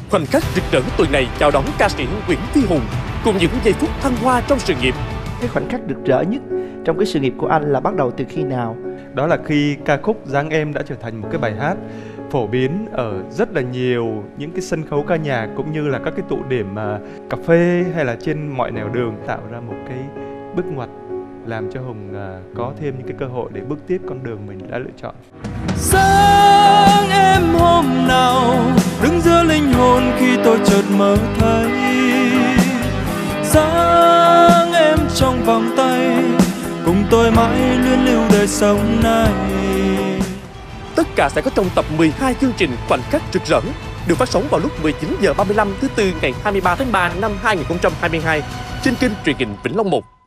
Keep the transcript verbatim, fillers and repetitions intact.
Khoảnh khắc rực rỡ tuần này chào đón ca sĩ Nguyễn Phi Hùng cùng những giây phút thăng hoa trong sự nghiệp. Cái khoảnh khắc rực rỡ nhất trong cái sự nghiệp của anh là bắt đầu từ khi nào? Đó là khi ca khúc Dáng Em đã trở thành một cái bài hát phổ biến ở rất là nhiều những cái sân khấu ca nhạc cũng như là các cái tụ điểm mà cà phê hay là trên mọi nẻo đường, tạo ra một cái bước ngoặt làm cho Hùng có thêm những cái cơ hội để bước tiếp con đường mình đã lựa chọn. Dáng em hôm nào đứng giữa linh hồn khi tôi chợt mơ thấy, dáng em trong vòng tay cùng tôi mãi luyến lưu đời sống này. Tất cả sẽ có trong tập mười hai chương trình Khoảnh khắc rực rỡ được phát sóng vào lúc mười chín giờ ba mươi lăm thứ tư ngày hai mươi ba tháng ba năm hai nghìn không trăm hai mươi hai trên kênh truyền hình Vĩnh Long một.